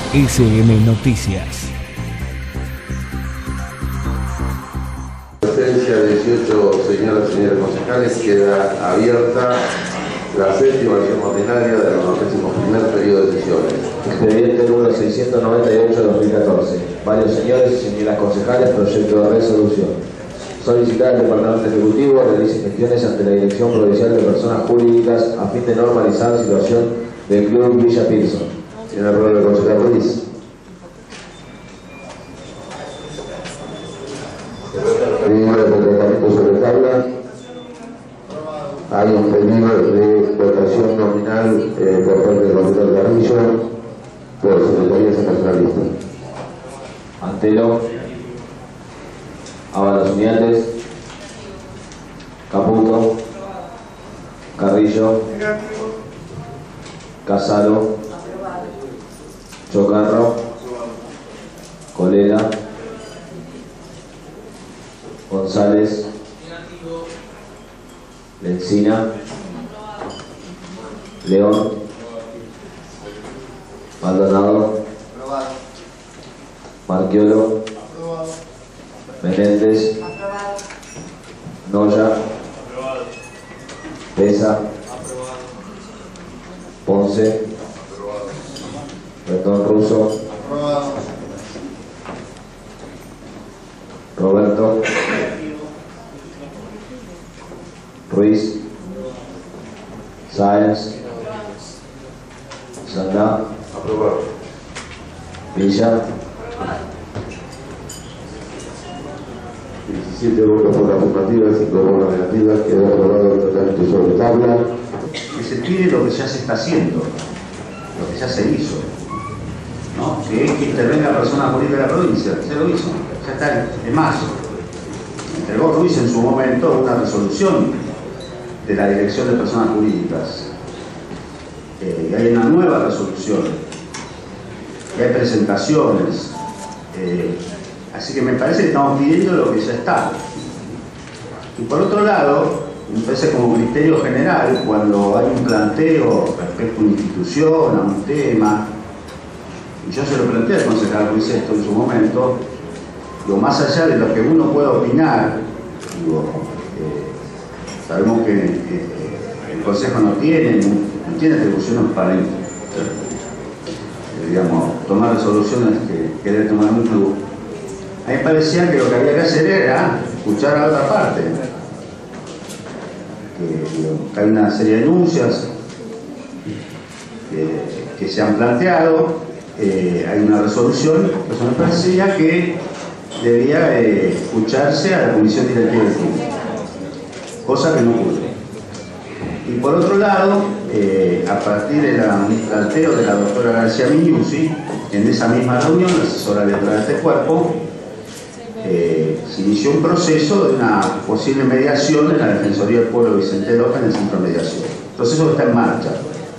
SM Noticias. Presencia de 18 señoras y señores concejales, queda abierta la séptima sesión ordinaria del 91º periodo de sesiones. Expediente número 698/2014. Varios señores y señoras concejales, proyecto de resolución. Solicitar al Departamento Ejecutivo realice gestiones ante la Dirección Provincial de Personas Jurídicas a fin de normalizar la situación del Club Villa Pearson. Tiene la palabra el concejal Ruiz. Pedido de tratamiento sobre tabla. Hay un pedido de votación nominal por parte del concejal Carrillo por Secretaría Seccionalista. Antelo, Ábalos Miates, Caputo, Carrillo, Casalo, Chocarro, Colera, González, Lencina, León, Maldonado, Marchiolo, Menéndez, Noya, Pesa, Ponce, Bretón Russo, Roberto, Ruiz, Sáenz, Sandá, Villa, 17 votos por la afirmativa, 5 por la negativa, quedó aprobado el tratamiento sobre tabla. Que se pide lo que ya se está haciendo, lo que ya se hizo, ¿no? Que es que intervenga persona jurídica de la provincia, se lo hizo, ya está en marzo. Entregó Ruiz en su momento una resolución de la Dirección de Personas Jurídicas. Y hay una nueva resolución, y hay presentaciones. Así que me parece que estamos pidiendo lo que ya está. Y por otro lado, me parece como criterio general, cuando hay un planteo respecto a una institución, a un tema, y yo se lo planteé al concejal Ruiz esto en su momento, digo, más allá de lo que uno pueda opinar, digo, sabemos que el Consejo no tiene atribuciones para digamos, tomar resoluciones que debe tomar un club. A mí me parecía que lo que había que hacer era escuchar a la otra parte. Que hay una serie de denuncias que se han planteado, hay una resolución, pues me parecía que debía escucharse a la Comisión Directiva del Club, cosa que no ocurre. Y por otro lado, a partir del planteo de la doctora García Miñuzzi, en esa misma reunión, la asesora letrada de este cuerpo, se inició un proceso de una posible mediación en la Defensoría del Pueblo Vicente López en el Centro de Mediación. El proceso está en marcha,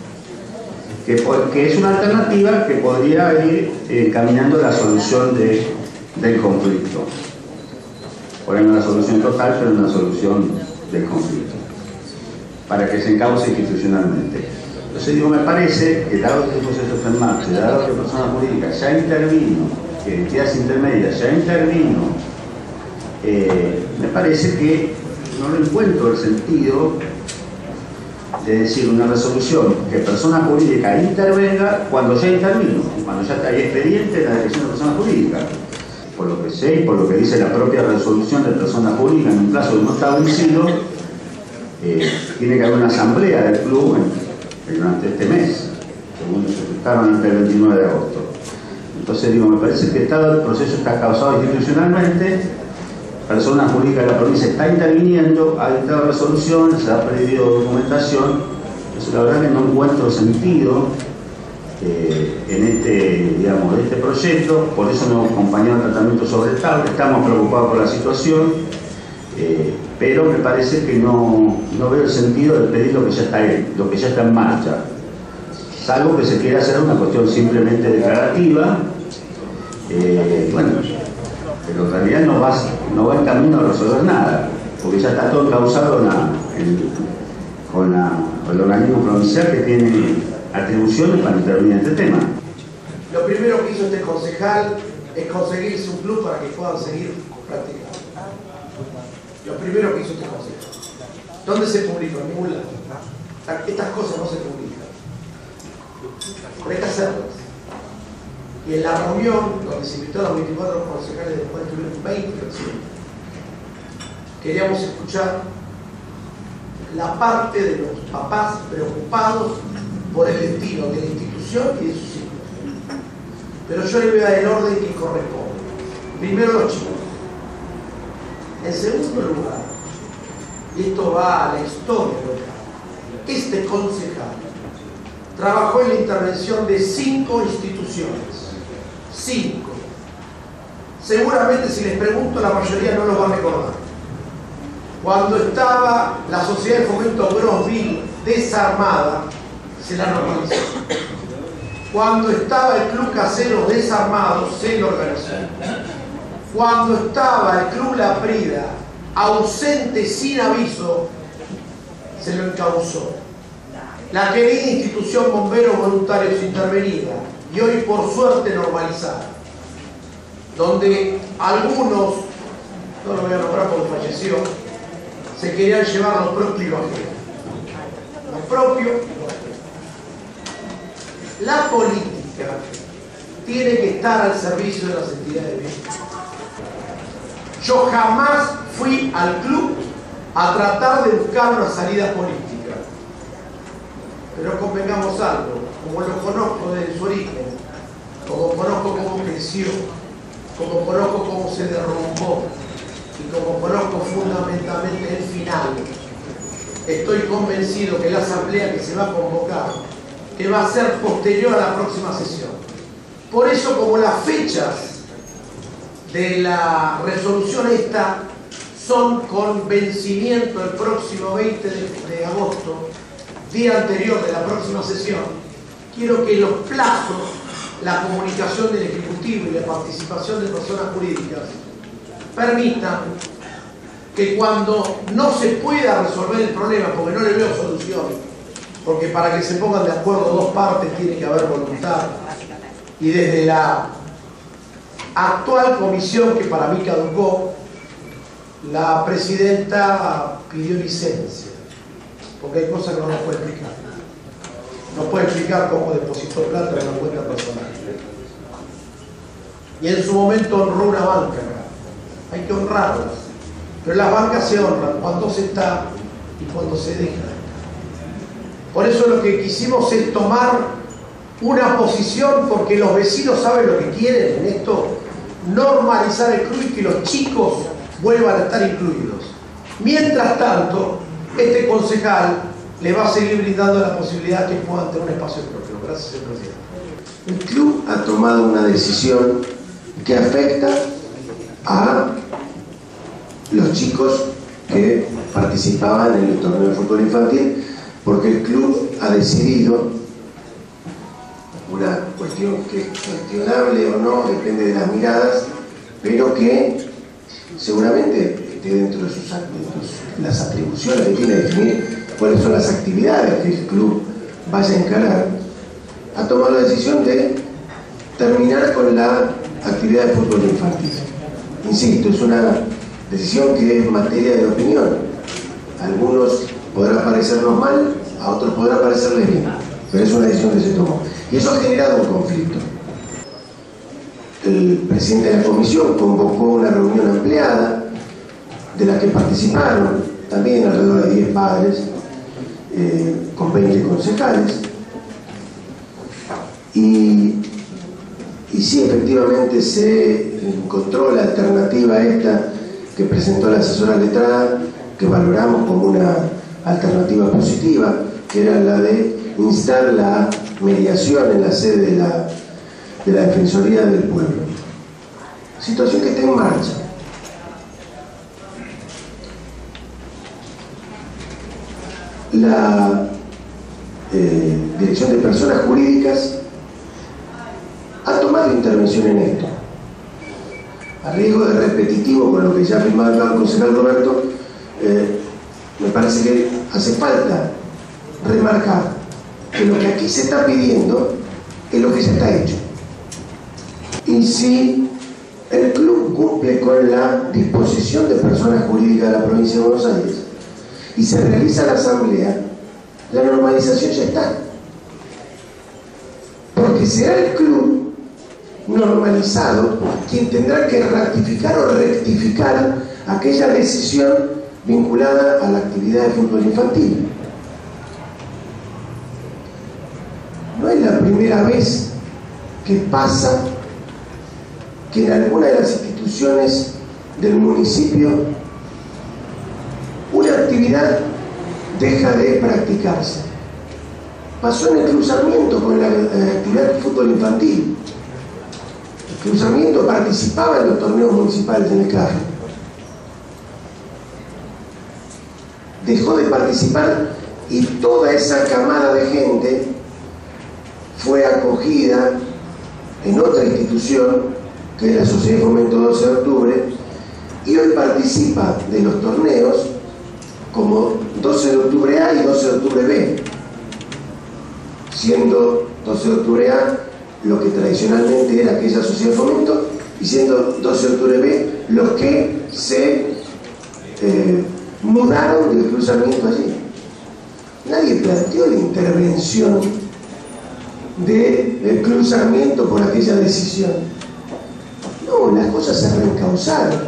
que es una alternativa que podría ir caminando la solución del conflicto. Por ahí no una solución total, pero una solución del conflicto, para que se encauce institucionalmente. Entonces digo, me parece que dado que el proceso está en marcha, dado que la persona jurídica ya intervino, que entidades intermedias ya intervino, me parece que no le encuentro el sentido de decir una resolución que persona jurídica intervenga cuando ya intervino, cuando ya está ahí expediente en la Dirección de Personas Jurídicas. Por lo que sé y por lo que dice la propia resolución de persona jurídica en un plazo no establecido, tiene que haber una asamblea del club durante este mes, según se fijaron antes del 29 de agosto. Entonces digo, me parece que todo el proceso está causado institucionalmente, persona jurídica de la provincia está interviniendo, ha dictado resoluciones, se ha pedido documentación. Entonces la verdad que no encuentro sentido en este proyecto, por eso no acompañó el tratamiento sobre el tabla. Estamos preocupados por la situación, pero me parece que no veo el sentido de pedir lo que ya está en marcha, salvo que se quiera hacer una cuestión simplemente declarativa, bueno, pero en realidad no va en camino a resolver nada, porque ya está todo encauzado con el organismo provincial que tiene atribuciones para intervenir en este tema. Lo primero que hizo este concejal es conseguirse un club para que puedan seguir practicando. Lo primero que hizo este concejal. ¿Dónde se publicó? En ningún lado. Estas cosas no se publican. Hay que hacerlas. Y en la reunión, donde se invitó a los 24 concejales, después tuvieron 20 personas, queríamos escuchar la parte de los papás preocupados por el destino de la institución y de sus hijos. Pero yo le voy a dar el orden que corresponde. Primero los chicos. En segundo lugar, y esto va a la historia local, este concejal trabajó en la intervención de 5 instituciones. 5. Seguramente si les pregunto la mayoría no los va a recordar. Cuando estaba la Sociedad de Fomento Grosville desarmada, se la normalizó. Cuando estaba el Club Casero desarmado, se lo organizó. Cuando estaba el Club La Prida ausente sin aviso, se lo encauzó. La querida institución Bomberos Voluntarios intervenida, y hoy por suerte normalizada, donde algunos, no lo voy a nombrar porque falleció, se querían llevar lo propio y lo ajeno. Lo propio y lo ajeno. La política tiene que estar al servicio de las entidades de bienestar. Yo jamás fui al club a tratar de buscar una salida política. Pero convengamos algo, como lo conozco desde su origen, como conozco cómo creció, como conozco cómo se derrumbó y como conozco fundamentalmente el final, estoy convencido que la asamblea que se va a convocar, que va a ser posterior a la próxima sesión. Por eso, como las fechas de la resolución esta son con vencimiento el próximo 20 de agosto, día anterior de la próxima sesión, quiero que los plazos, la comunicación del Ejecutivo y la participación de personas jurídicas permitan que cuando no se pueda resolver el problema, porque no le veo solución, porque para que se pongan de acuerdo dos partes tiene que haber voluntad, y desde la actual comisión que para mí caducó, la presidenta pidió licencia, porque hay cosas que no nos puede explicar. No puede explicar cómo depositó plata en una cuenta personal. Y en su momento honró una banca acá. Hay que honrarlas. Pero las bancas se honran cuando se está y cuando se deja. Por eso lo que quisimos es tomar una posición, porque los vecinos saben lo que quieren en esto, normalizar el club y que los chicos vuelvan a estar incluidos. Mientras tanto, este concejal le va a seguir brindando la posibilidad que puedan tener un espacio propio. Gracias, señor presidente. El club ha tomado una decisión que afecta a los chicos que participaban en el torneo de fútbol infantil, porque el club ha decidido, una cuestión que es cuestionable o no, depende de las miradas, pero que seguramente esté dentro de las atribuciones que tiene definir cuáles son las actividades que el club vaya a encarar, ha tomado la decisión de terminar con la actividad de fútbol infantil. Insisto, es una decisión que es materia de opinión. A algunos podrá parecernos mal, a otros podrá parecerles bien, pero es una decisión que se tomó. Y eso ha generado un conflicto. El presidente de la comisión convocó una reunión ampliada, de la que participaron también alrededor de 10 padres, con 20 concejales. Y sí, efectivamente se encontró la alternativa esta que presentó la asesora letrada, que valoramos como una alternativa positiva, que era la de instar la mediación en la sede de la Defensoría del Pueblo. Situación que está en marcha. La Dirección de Personas Jurídicas ha tomado intervención en esto. A riesgo de repetitivo con lo que ya ha afirmado el concejal Roberto, me parece que hace falta remarcar que lo que aquí se está pidiendo es lo que ya está hecho. y si el club cumple con la disposición de personas jurídicas de la provincia de Buenos Aires y se realiza la asamblea, la normalización ya está. Porque será el club normalizado quien tendrá que ratificar o rectificar aquella decisión vinculada a la actividad de fútbol infantil. No es la primera vez que pasa que en alguna de las instituciones del municipio una actividad deja de practicarse. Pasó en el Club Sarmiento con la actividad de fútbol infantil. El Club Sarmiento participaba en los torneos municipales en el CAF. Dejó de participar y toda esa camada de gente fue acogida en otra institución, que es la Sociedad de Fomento 12 de Octubre, y hoy participa de los torneos como 12 de Octubre A y 12 de Octubre B, siendo 12 de Octubre A lo que tradicionalmente era aquella Sociedad de Fomento, y siendo 12 de Octubre B los que se mudaron del Club Sarmiento allí. Nadie planteó la intervención del Club Sarmiento por aquella decisión. No, las cosas se reencauzaron.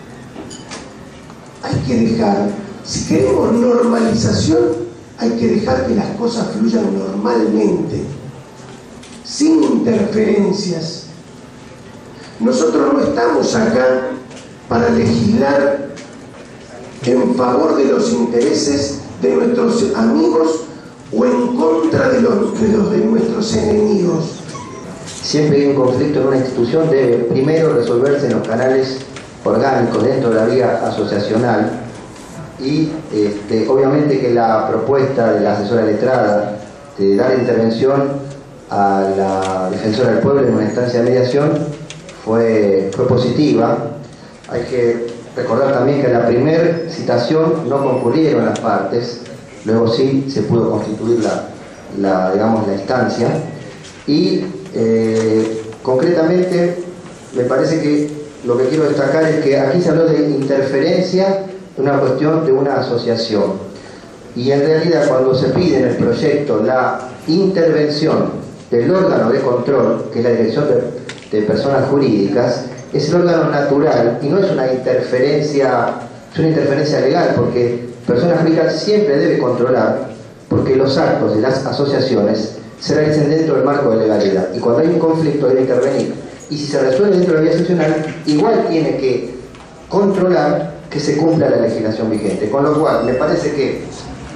Hay que dejar, si queremos normalización, hay que dejar que las cosas fluyan normalmente, sin interferencias. Nosotros no estamos acá para legislar en favor de los intereses de nuestros amigos o en contra de nuestros enemigos. Siempre que hay un conflicto en una institución debe primero resolverse en los canales orgánicos dentro de la vía asociacional y obviamente que la propuesta de la asesora letrada de dar intervención a la defensora del pueblo en una instancia de mediación fue positiva. Hay que recordar también que en la primera citación no concurrieron las partes, luego sí se pudo constituir digamos, la instancia y concretamente me parece que lo que quiero destacar es que aquí se habló de interferencia en una cuestión de una asociación y en realidad cuando se pide en el proyecto la intervención del órgano de control, que es la Dirección de Personas Jurídicas, es el órgano natural y no es una interferencia, es una interferencia legal, porque Personas Jurídicas siempre debe controlar, porque los actos de las asociaciones se realicen dentro del marco de legalidad y cuando hay un conflicto debe intervenir y si se resuelve dentro de la vía asociacional igual tiene que controlar que se cumpla la legislación vigente, con lo cual me parece que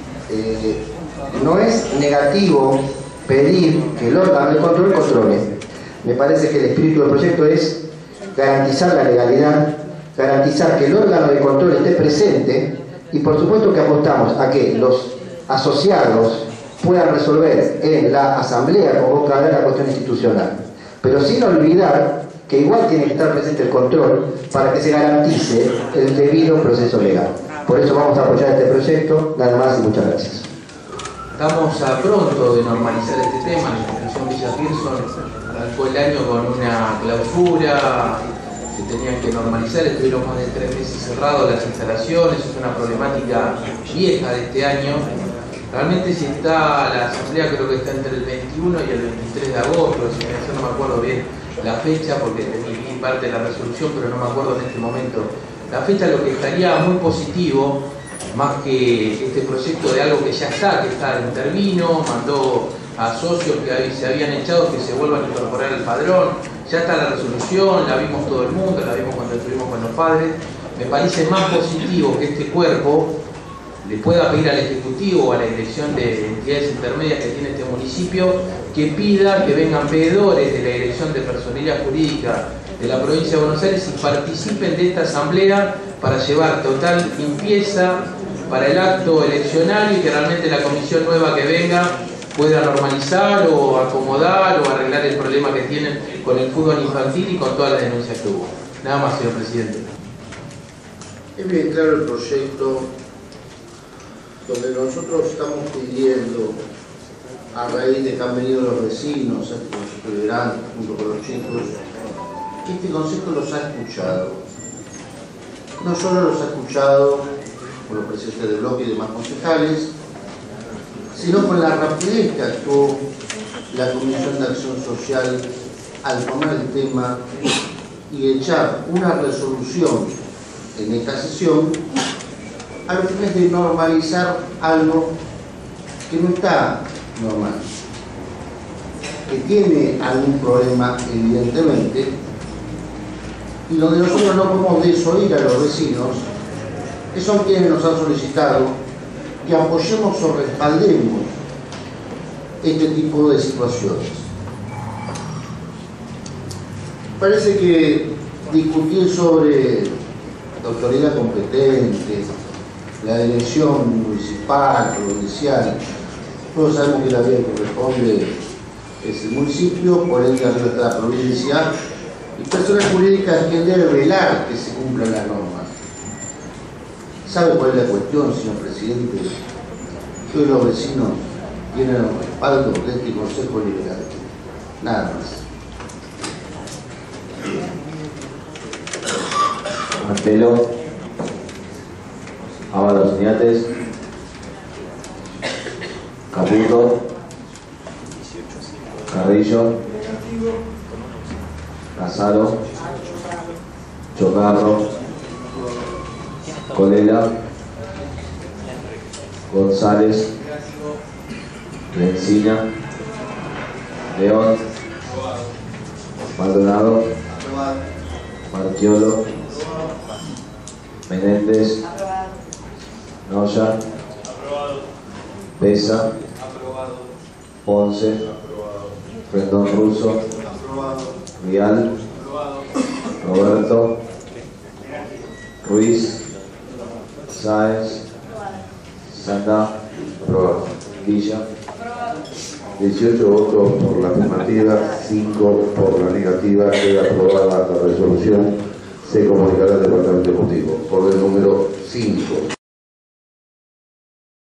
no es negativo pedir que el órgano de control controle. Me parece que el espíritu del proyecto es garantizar la legalidad, garantizar que el órgano de control esté presente y por supuesto que apostamos a que los asociados puedan resolver en la asamblea convocada la cuestión institucional, pero sin olvidar que igual tiene que estar presente el control para que se garantice el debido proceso legal. Por eso vamos a apoyar este proyecto, nada más y muchas gracias. Estamos a pronto de normalizar este tema. La institución Villa Pearson arrancó el año con una clausura, se tenían que normalizar, estuvieron más de 3 meses cerrados las instalaciones, es una problemática vieja de este año. Realmente si está la asamblea, creo que está entre el 21 y el 23 de agosto, yo no me acuerdo bien la fecha porque vi parte de la resolución, pero no me acuerdo en este momento la fecha. Lo que estaría muy positivo, más que este proyecto de algo que ya está, intervino, mandó a socios que se habían echado que se vuelvan a incorporar al padrón, ya está la resolución, la vimos todo el mundo, la vimos cuando estuvimos con los padres. Me parece más positivo que este cuerpo le pueda pedir al Ejecutivo o a la Dirección de Entidades Intermedias que tiene este municipio que pida que vengan veedores de la Dirección de Personería Jurídica de la provincia de Buenos Aires y participen de esta asamblea para llevar total limpieza para el acto eleccionario y que realmente la comisión nueva que venga pueda normalizar o acomodar o arreglar el problema que tienen con el fútbol infantil y con todas las denuncias que hubo. Nada más, señor presidente. Es bien claro el proyecto donde nosotros estamos pidiendo, a raíz de que han venido los vecinos, el proyecto de Gran, junto con los chicos, este Consejo los ha escuchado. No solo los ha escuchado por los presidentes del bloque y demás concejales, sino con la rapidez que actuó la Comisión de Acción Social al tomar el tema y echar una resolución en esta sesión a los fines de normalizar algo que no está normal, que tiene algún problema evidentemente, y donde nosotros no podemos desoír a los vecinos, que son quienes nos han solicitado que apoyemos o respaldemos este tipo de situaciones. Parece que discutir sobre la autoridad competente, la dirección municipal, provincial, todos sabemos que la vía que corresponde es el municipio, por ende arriba está la provincia, y personas jurídicas que deben velar que se cumplan las normas. ¿Sabe cuál es la cuestión, señor presidente? Que hoy los vecinos tienen el respaldo de este Consejo Liberal. Nada más. Martelo, Ábalos Iñates, Caputo, Carrillo, Casaro, Chocarro, Colela, González, Lencina, León, Maldonado, Marchiolo, Menéndez, Noya, Pesa, Ponce, Rendón Russo, Vial, Roberto, Ruiz, Sáenz, Sanda, Villa. 18 votos por la afirmativa, 5 por la negativa. Queda aprobada la resolución. Se comunicará al Departamento Ejecutivo. Por el número 5.